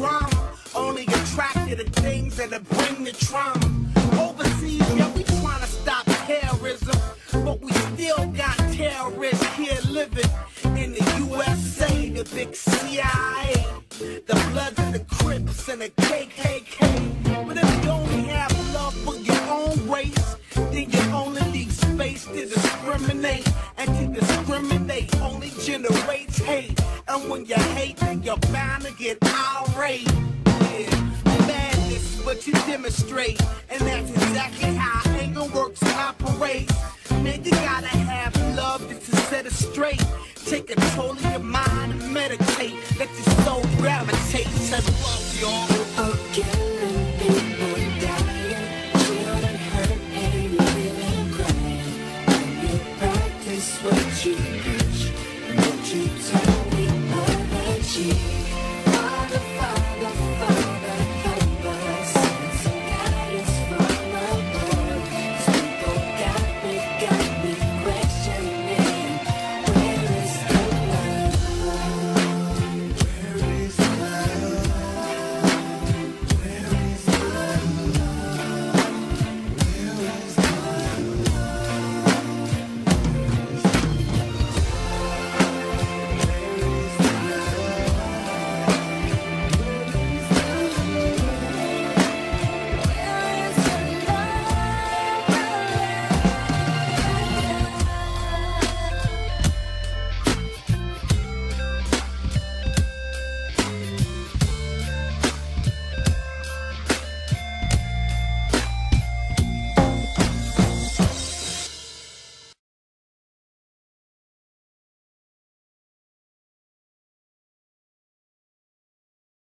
drama. Only attracted to things that'll bring the trauma. Overseas, yeah, we tryna stop terrorism, but we still got terrorists here living in the USA, the big CIA, the Bloods and the Crips and the KKK. But if you only have love for your own race, then you only leave space to discriminate. And to discriminate only generates hate. And when you hate, then you're bound to get irate. Yeah, madness is what you demonstrate, and that's exactly how anger works and operates. Man, you gotta have love just to set it straight. Take control of your mind and meditate. Let your soul gravitate to love, y'all. People killing, people dying, children hurt and you feeling crying. When you practice what you preach, what you tell me, what you